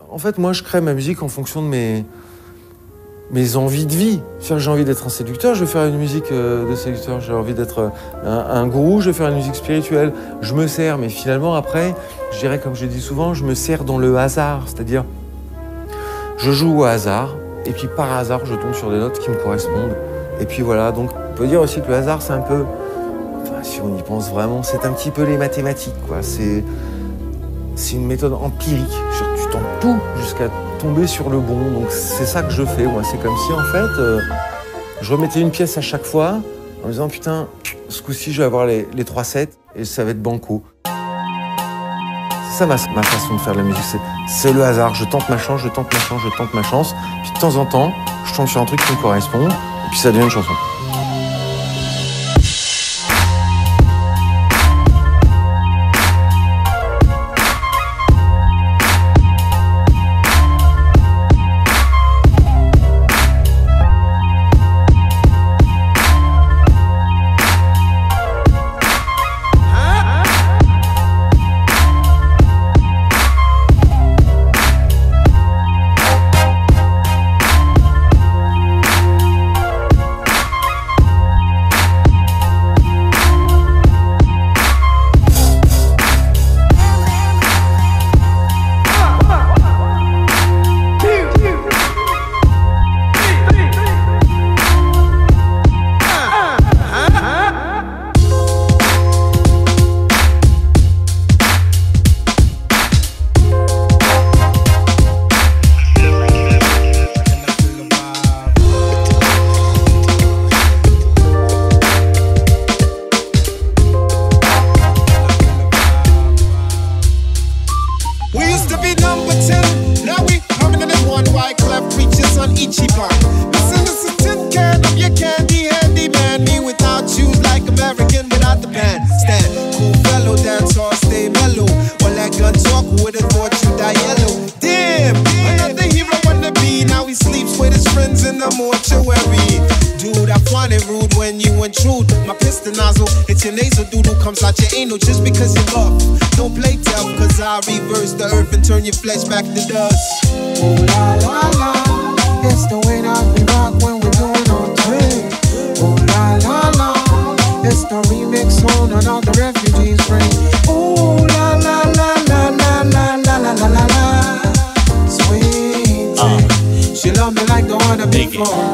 En fait, moi, je crée ma musique en fonction de mes envies de vie. J'ai envie d'être un séducteur, je vais faire une musique de séducteur. J'ai envie d'être un gourou, je vais faire une musique spirituelle. Je me sers, mais finalement, après, je dirais, comme je dis souvent, je me sers dans le hasard. C'est-à-dire, je joue au hasard, et puis par hasard, je tombe sur des notes qui me correspondent. Et puis voilà, donc on peut dire aussi que le hasard, c'est un peu... Enfin, si on y pense vraiment, c'est un petit peu les mathématiques, quoi. C'est une méthode empirique. Tu tentes tout jusqu'à tomber sur le bon. Donc c'est ça que je fais, moi. C'est comme si, en fait, je remettais une pièce à chaque fois en me disant, putain, ce coup-ci, je vais avoir les 3 sets et ça va être banco. C'est ça ma façon de faire de la musique. C'est le hasard. Je tente ma chance, je tente ma chance, je tente ma chance. Puis de temps en temps, je tombe sur un truc qui me correspond et puis ça devient une chanson. Flesh back to dust. Oh la la la, it's the way that we rock when we're doing our thing. Oh la la la, it's the remix on another refugees bring. Oh la la la la la la la la la la. Sweet thing, she love me like the one before.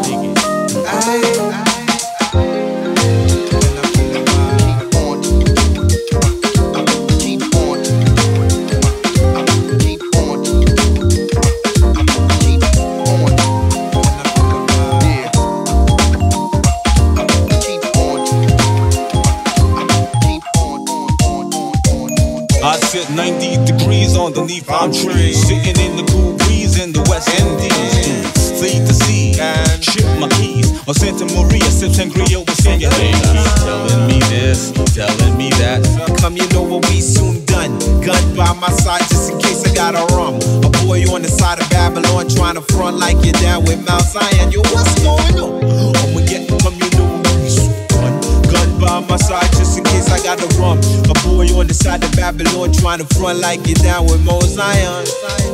Underneath palm trees, sitting in the cool breeze in the West Indies. Fleet the sea, ship my keys. On Santa Maria, sip sangria with señoritas. Telling me this, telling me that. Come, you know what we soon done. Gun by my side just in case I got a rum. A boy on the side of Babylon trying to front like you're down with Mount Zion. Yo, what's going on? I'ma get come, you know what we soon done. Gun by my side just in case I got a rum. A boy on the side of Babylon trying to front like you're down with Mount Zion.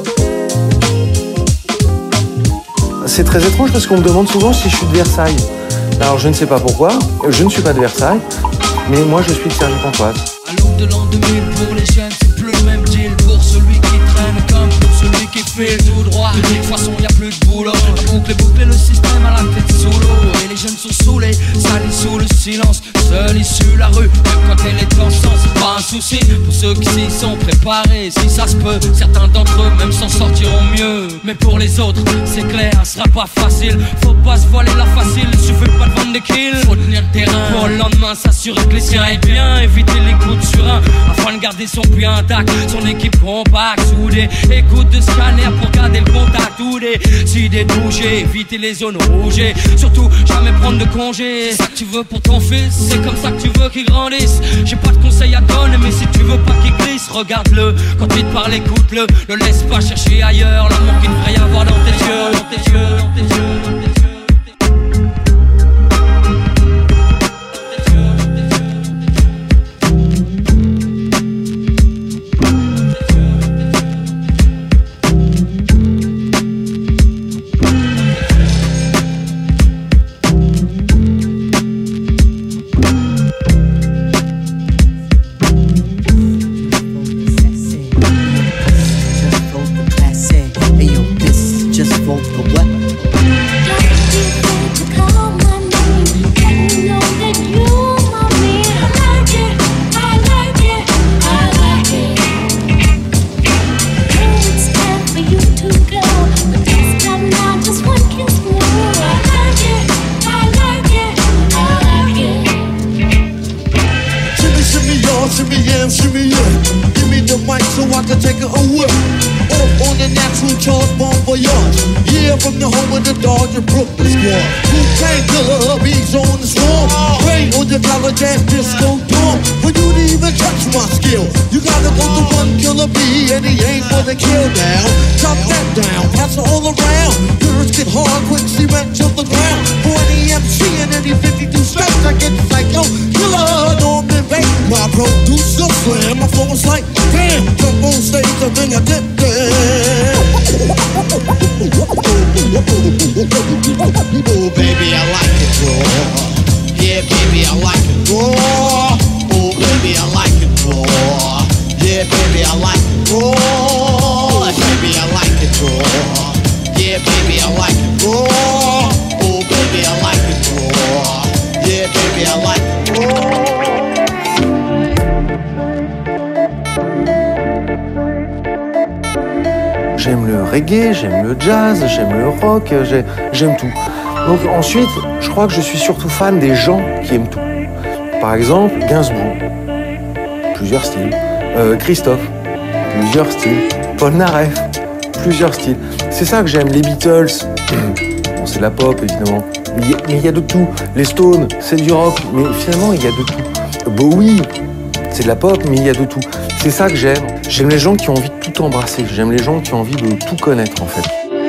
C'est très étrange parce qu'on me demande souvent si je suis de Versailles. Alors je ne sais pas pourquoi, je ne suis pas de Versailles, mais moi je suis de Cergy-Pontoise. À l'aube de l'an 2000, pour les jeunes, c'est plus le même deal. Pour celui qui traîne comme pour celui qui file tout droit. De toute façon, y a plus de boulot. Boucler le système à la tête sous l'eau. Et les jeunes sont saoulés, salis sous le silence. Seul issu la rue, même quand elle est en sang, c'est pas un souci. Pour ceux qui s'y sont préparés, si ça se peut, certains d'entre eux même s'en sortiront mieux. Mais pour les autres, c'est clair, ce sera pas facile. Faut pas se voiler la facile, suffit pas de vendre des kills. Faut tenir le terrain pour le lendemain, s'assurer que les siens aient bien. Éviter les coups de surin afin de garder son puits intact. Son équipe compacte, soudée. Écoute de scanner pour garder le contact. Ou des idées de bouger, éviter les zones rouges. Surtout, jamais prendre de congé. C'est ça que tu veux pour ton fils, c'est comme ça que tu veux qu'il grandisse. J'ai pas de conseils à donner, mais si tu veux pas qu'il glisse, regarde-le. Quand il te parle, écoute-le. Le laisse pas chercher ailleurs l'amour qu'il devrait y avoir dans tes yeux, dans tes yeux, dans tes yeux, dans tes yeux. charge bon voyage. Yeah, from the home of the Dodger Brooklyn squad. Wu-Tang Killer, beats on the swarm. Rain on your college ass disco dorm. For you to even touch my skill, you gotta go to one killer B, and he ain't for the kill now. Chop that down, pass it all around. Lyrics get hard, quick cement to the ground. For any MC and any 52 strikes, I get psycho killer, Norman Bates. My producer slam, my flow was like, bam, jump on stage, I think I did that. Oh, baby, I like it raw. Yeah, baby, I like it raw. Oh, baby, I like it raw. Yeah, baby, I like it raw. Baby, I like it raw. Yeah, baby, I like it raw. Oh, baby, I like it raw. Yeah, baby, I like it raw. J'aime le reggae, j'aime le jazz, j'aime le rock, j'aime tout. Donc ensuite, je crois que je suis surtout fan des gens qui aiment tout. Par exemple, Gainsbourg, plusieurs styles. Christophe, plusieurs styles. Paul Naref, plusieurs styles. C'est ça que j'aime. Les Beatles, bon, c'est de la pop évidemment, mais il y a de tout. Les Stones, c'est du rock, mais finalement il y a de tout. Bowie, c'est de la pop, mais il y a de tout. C'est ça que j'aime. J'aime les gens qui ont envie de tout embrasser. J'aime les gens qui ont envie de tout connaître en fait.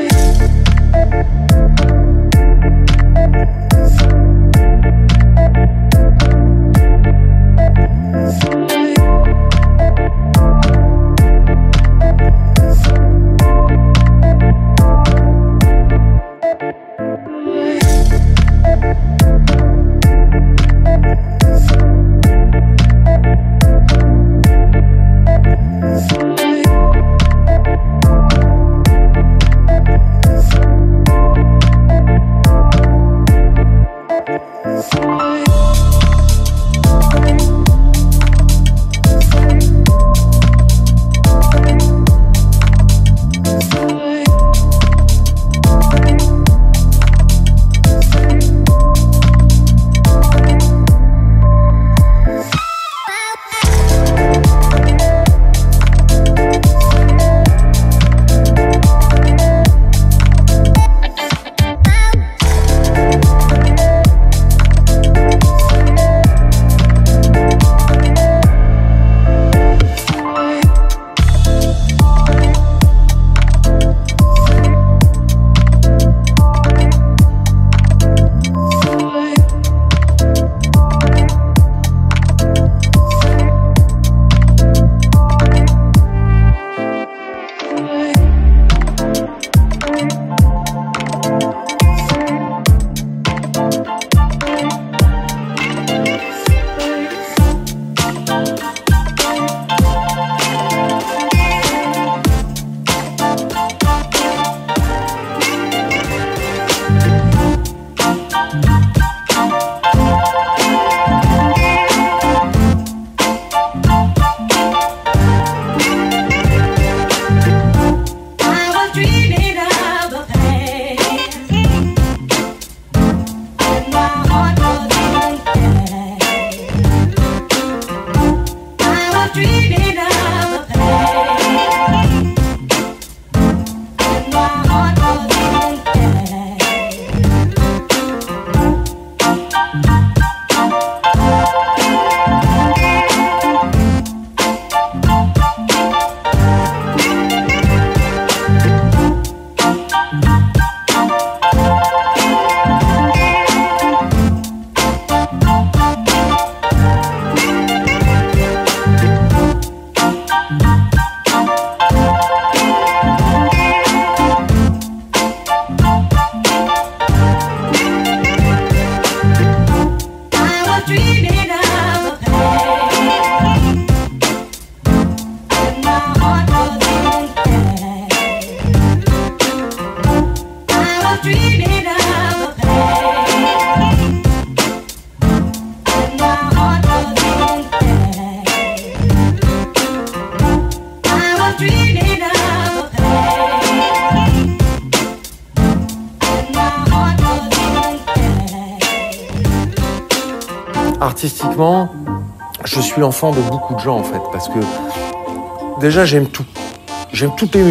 Artistiquement, je suis l'enfant de beaucoup de gens en fait, parce que déjà j'aime tout. J'aime toutes les musiques.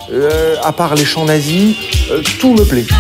à part les chants nazis, tout me plaît.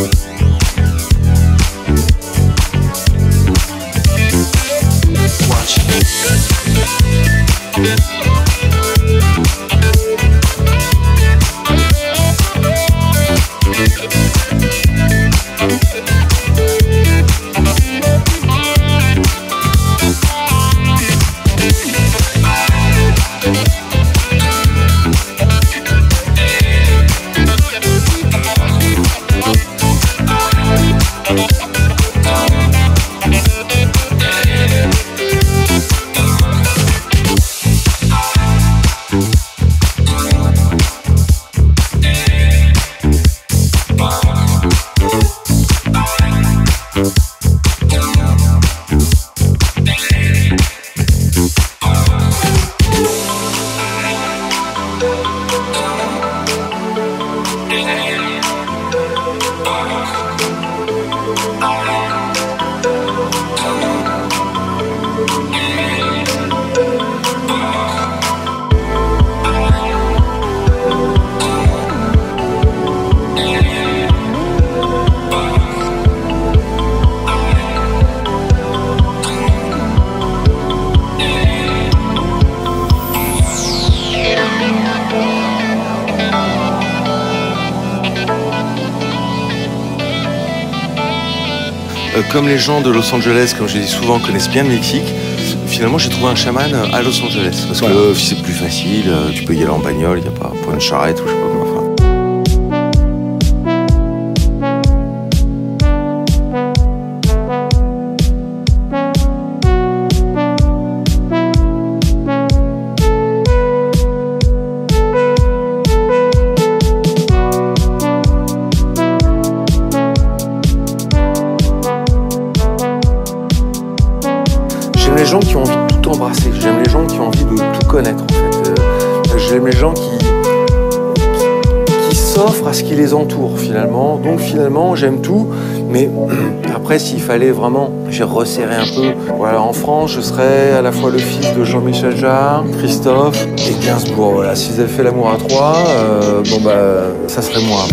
Comme les gens de Los Angeles, comme je l'ai dit souvent, connaissent bien le Mexique, finalement j'ai trouvé un chaman à Los Angeles. Parce que c'est plus facile, tu peux y aller en bagnole, il n'y a pas une charrette ou je sais pas comment faire. J'aime les gens qui ont envie de tout embrasser, j'aime les gens qui ont envie de tout connaître en fait. J'aime les gens qui s'offrent à ce qui les entoure finalement. Donc finalement j'aime tout, mais après s'il fallait vraiment, j'ai resserré un peu. Voilà, en France je serais à la fois le fils de Jean-Michel Jarre, Christophe et Gainsbourg. Voilà, s'ils avaient fait l'amour à trois, ça serait moi.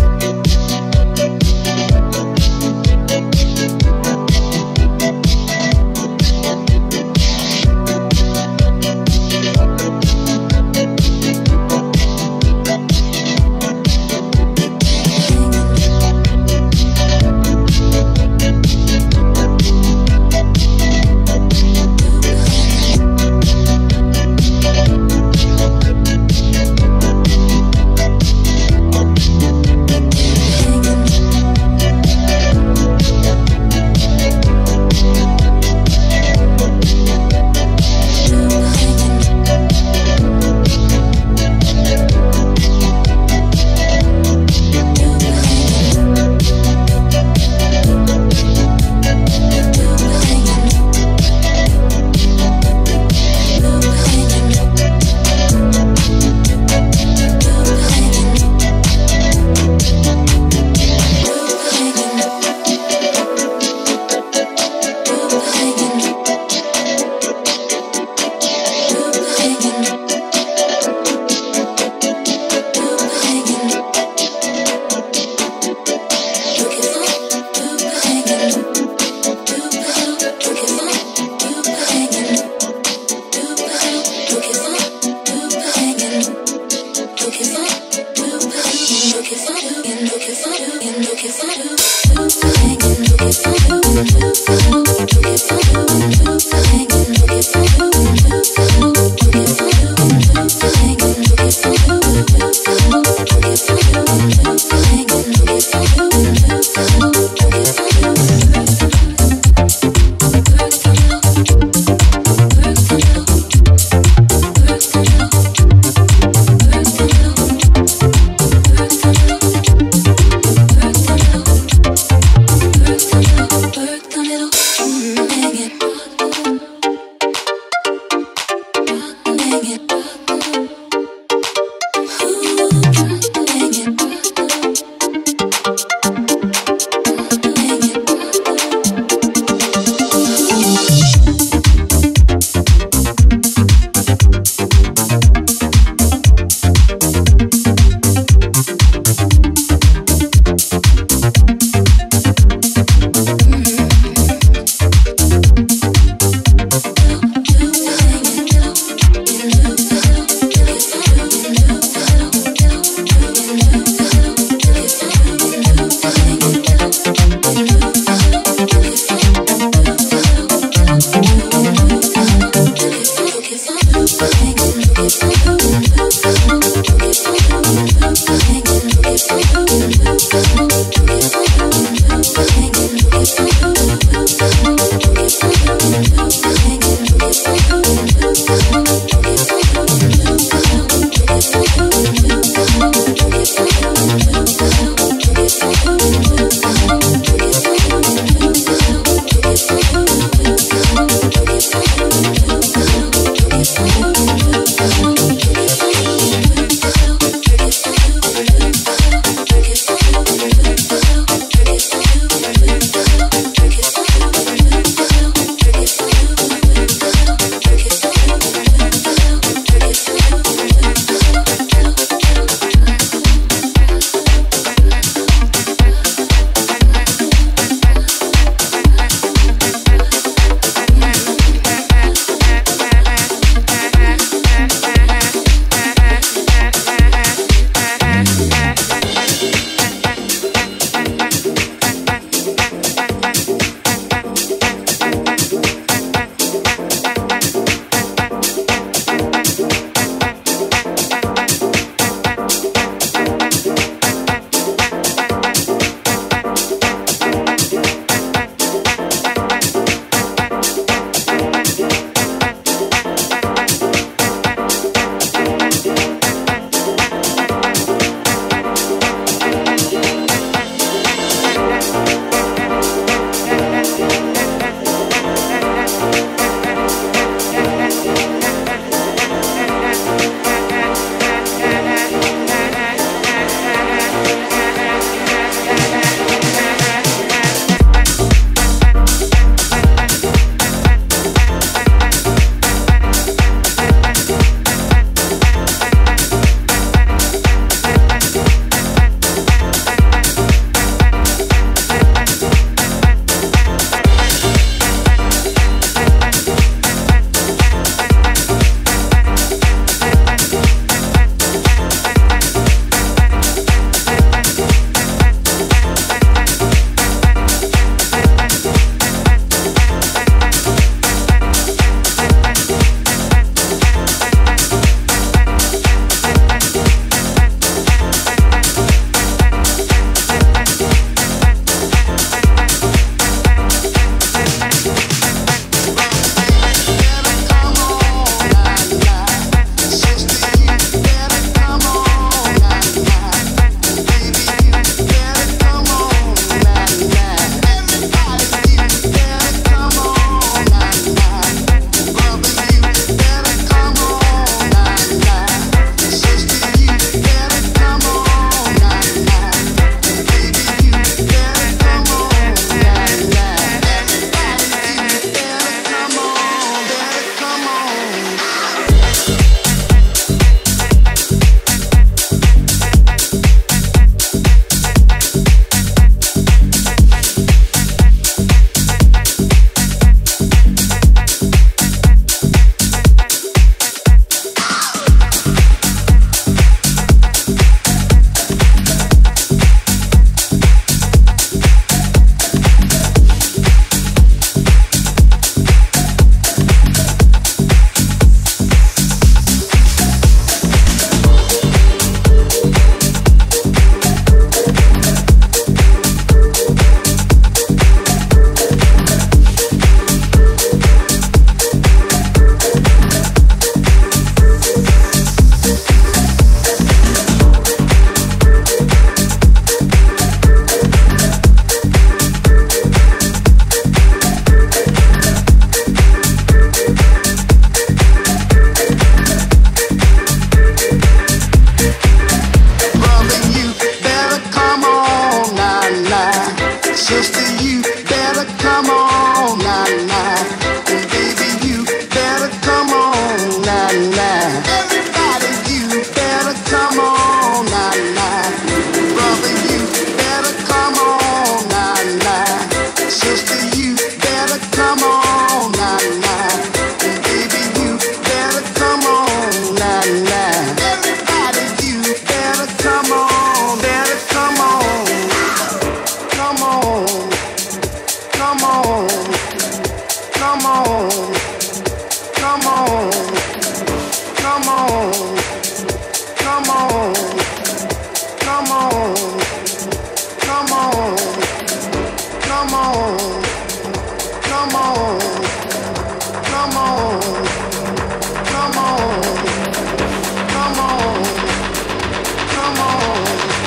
Sister, you better come on now, now. And baby, you better come on now, now. Everybody, you better come on now, now. Brother, you better come on now, now. Sister, you better come on now, now. And baby, you better come on now, now. Everybody, you better come on, better come on. Come on, come on, come on, come on, come on, come on, come on, come on, come on, come on, come on, come on, come on, come on.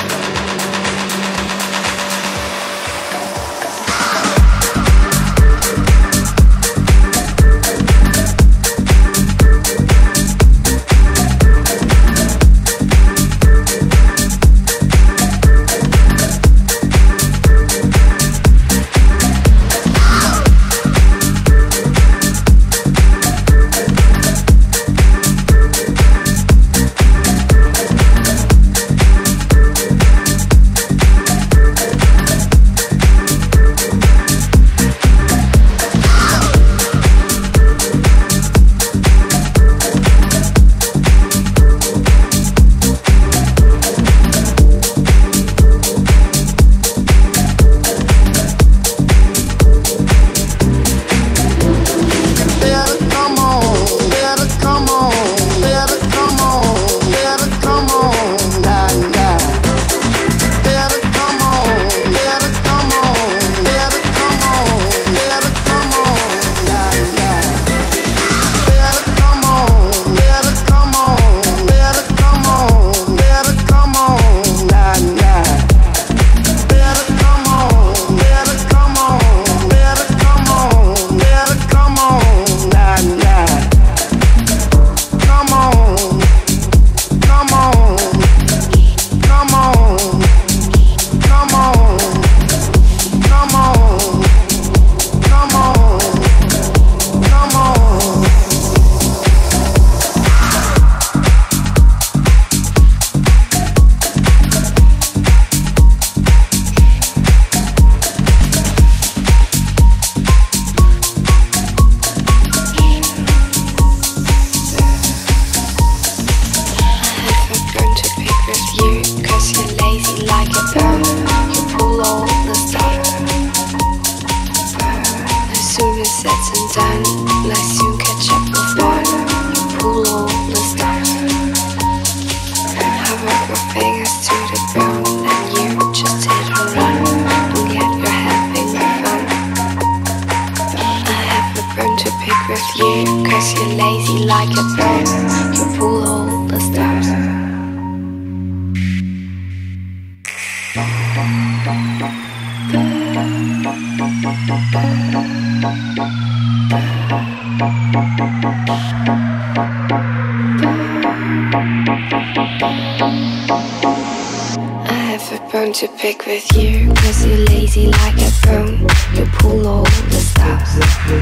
To pick with you, cause you're lazy like a bone. You pull all the stops.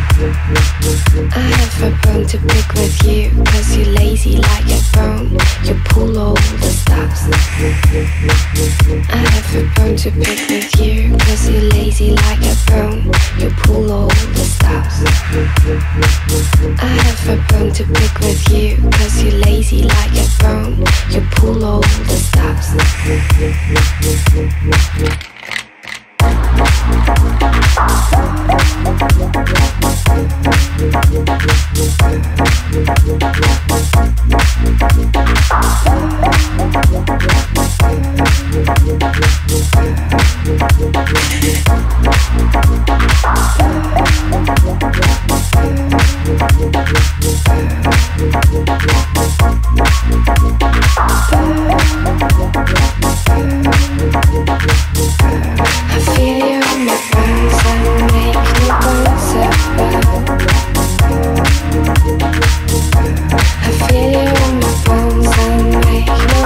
I have a bone to pick with you, cause you're lazy like a bone. You pull all the stops. I have a bone to pick with you, cause you're lazy like a bone. You pull all the stops. I have a bone to pick with you, cause you're lazy like a bone. You pull all the stops.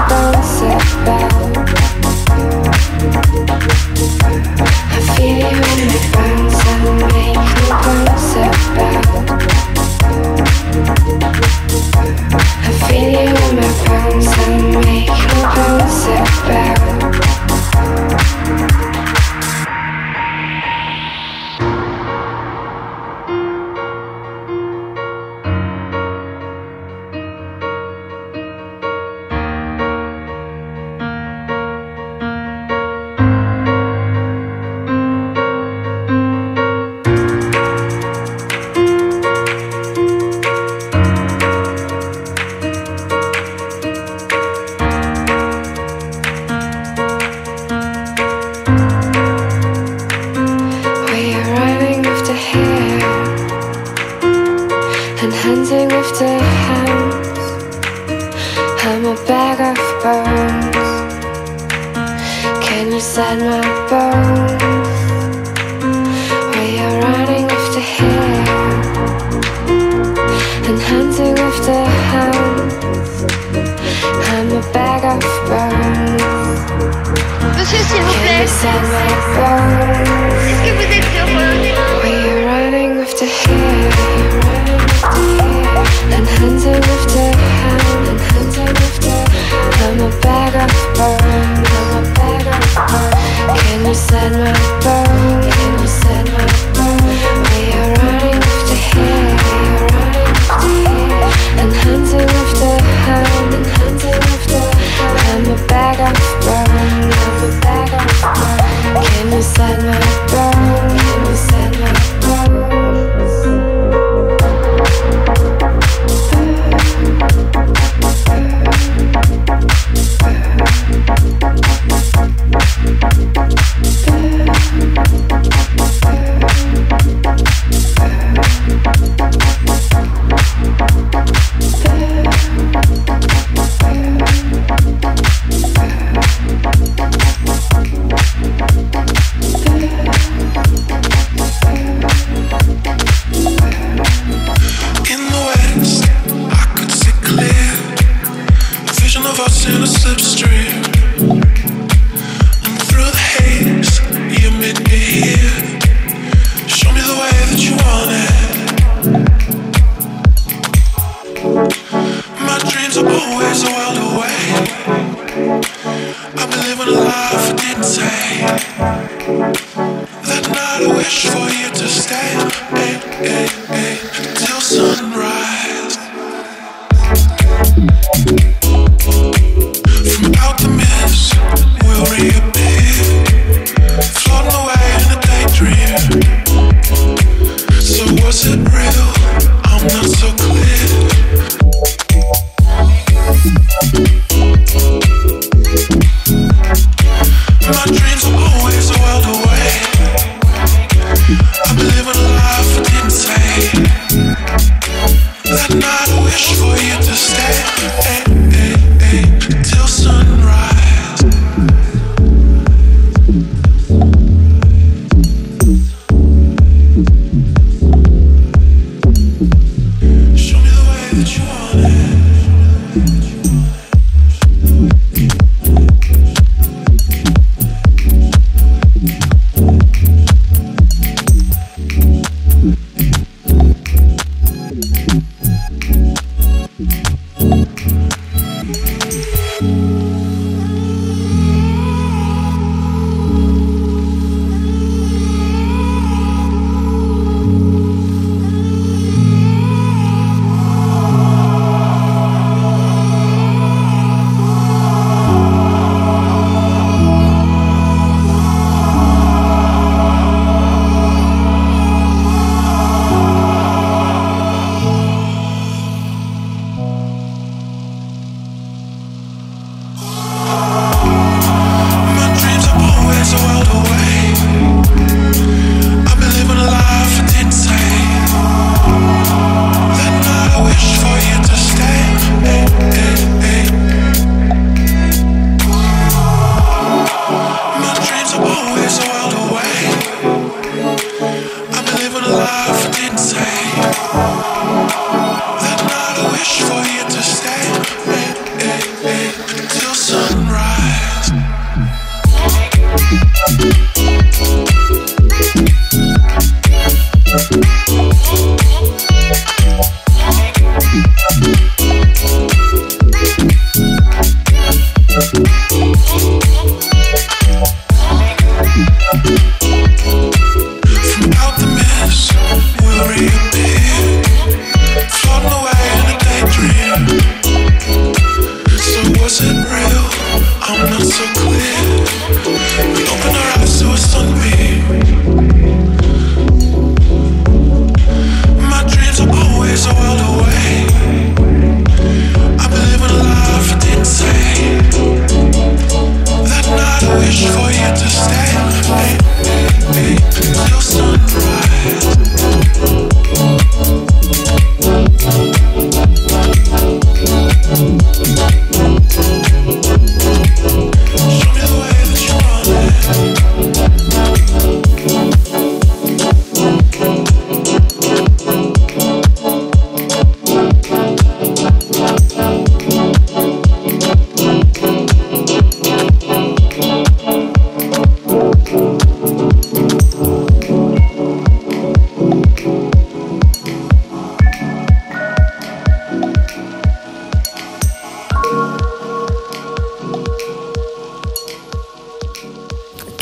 I feel you inside my bones. Est-ce que vous êtes heureux? We're running with the hair, and hands are with the hand, and hands are with the. I'm a bag of bones, I'm a bag of bones. Can you set my bone? Can you set my bone? We are running with the hair, and hands are with the hand, and hands are with the. I'm a bag of bones, I'm a bag of bones. Can you set my bone? Can you set my bones?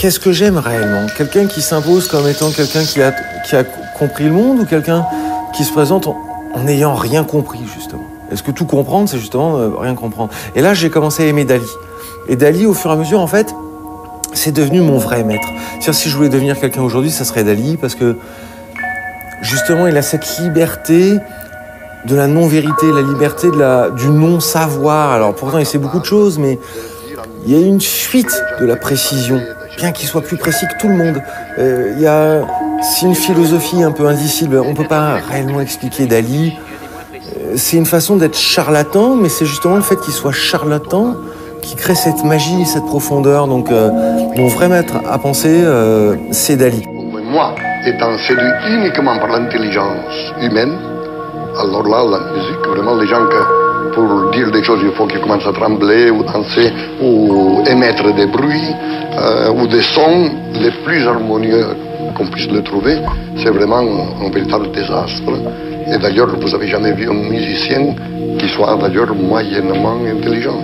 qu'est-ce que j'aime réellement? Quelqu'un qui s'impose comme étant quelqu'un qui a compris le monde, ou quelqu'un qui se présente en n'ayant rien compris, justement? Est-ce que tout comprendre, c'est justement rien comprendre? Et là, j'ai commencé à aimer Dali. Et Dali, au fur et à mesure, en fait, c'est devenu mon vrai maître. C'est-à-dire, si je voulais devenir quelqu'un aujourd'hui, ça serait Dali, parce que, justement, il a cette liberté de la non-vérité, la liberté du non-savoir. Alors, pourtant, il sait beaucoup de choses, mais il y a une fuite de la précision, bien qu'il soit plus précis que tout le monde. C'est une philosophie un peu indicible. On ne peut pas réellement expliquer Dali. C'est une façon d'être charlatan, mais c'est justement le fait qu'il soit charlatan qui crée cette magie, cette profondeur. Donc, mon vrai maître à penser, c'est Dali. Moi, étant séduit uniquement par l'intelligence humaine, alors là, la musique, vraiment, les gens que pour dire des choses, il faut qu'ils commencent à trembler ou danser ou émettre des bruits ou des sons les plus harmonieux qu'on puisse le trouver, c'est vraiment un véritable désastre. Et d'ailleurs, vous n'avez jamais vu un musicien qui soit d'ailleurs moyennement intelligent.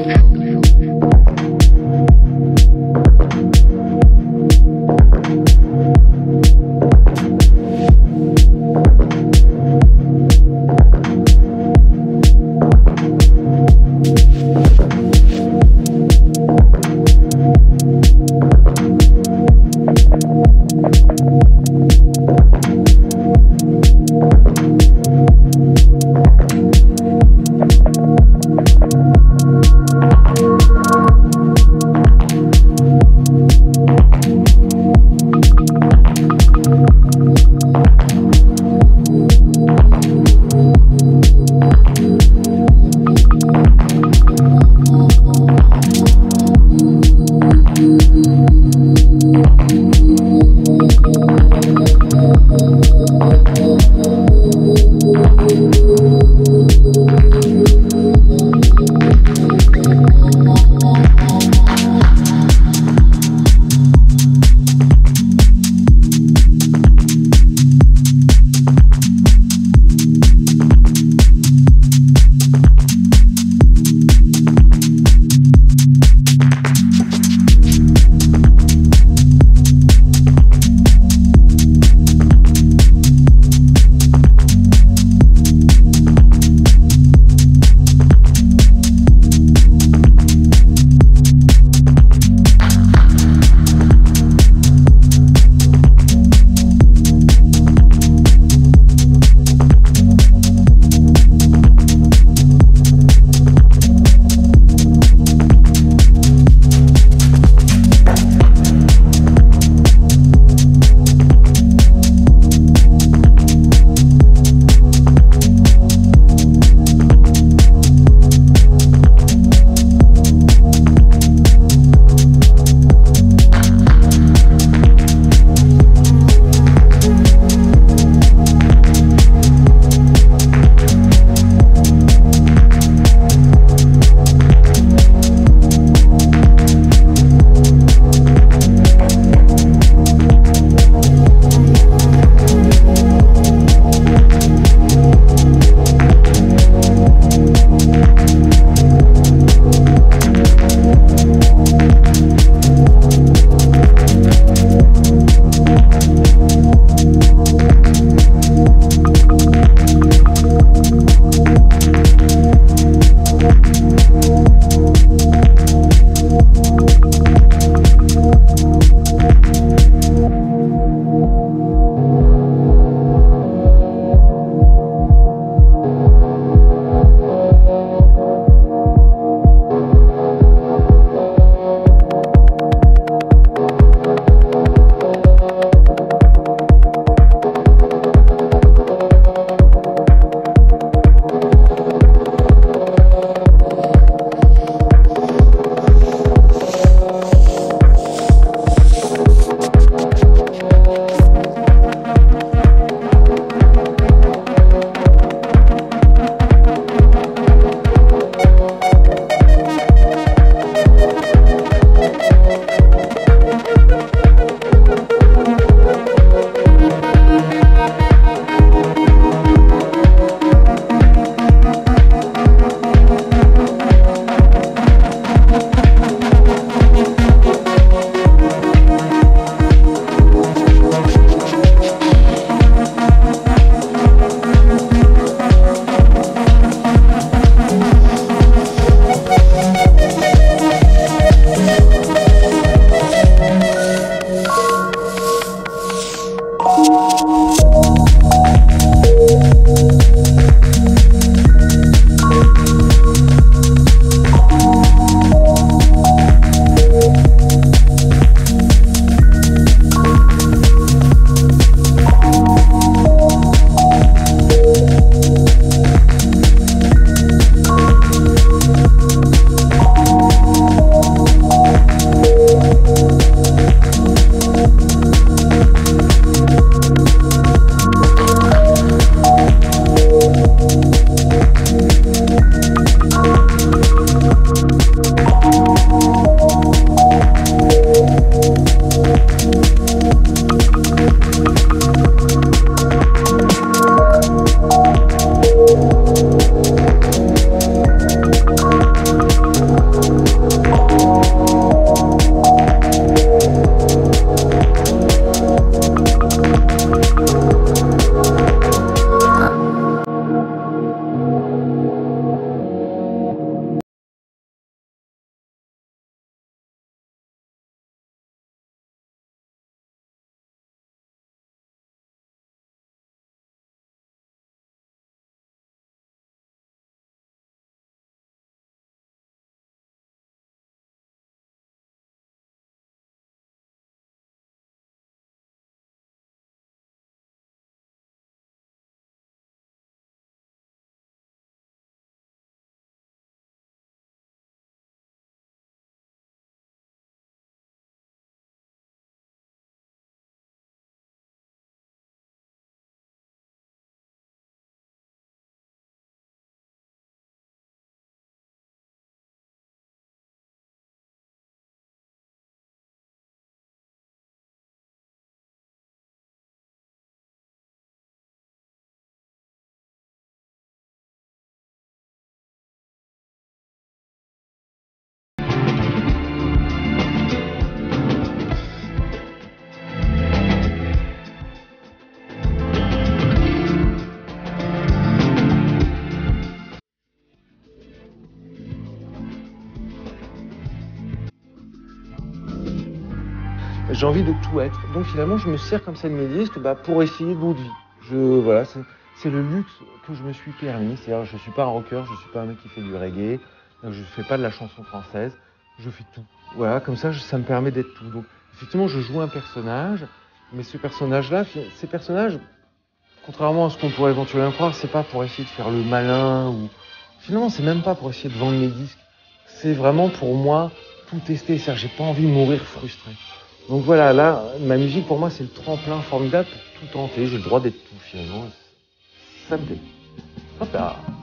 j'ai envie de tout être. Donc finalement, je me sers comme ça de mes disques pour essayer d'autres vies. Voilà, c'est le luxe que je me suis permis. C'est-à-dire, je suis pas un rocker, je suis pas un mec qui fait du reggae, je fais pas de la chanson française, je fais tout. Voilà, comme ça, ça me permet d'être tout. Donc effectivement, je joue un personnage, mais ce personnage-là, ces personnages, contrairement à ce qu'on pourrait éventuellement croire, c'est pas pour essayer de faire le malin ou finalement, c'est même pas pour essayer de vendre mes disques. C'est vraiment pour moi tout tester. C'est-à-dire, j'ai pas envie de mourir frustré. Donc voilà, là, ma musique pour moi, c'est le tremplin formidable pour tout tenter. J'ai le droit d'être tout finalement. Ça me plaît. Hop là.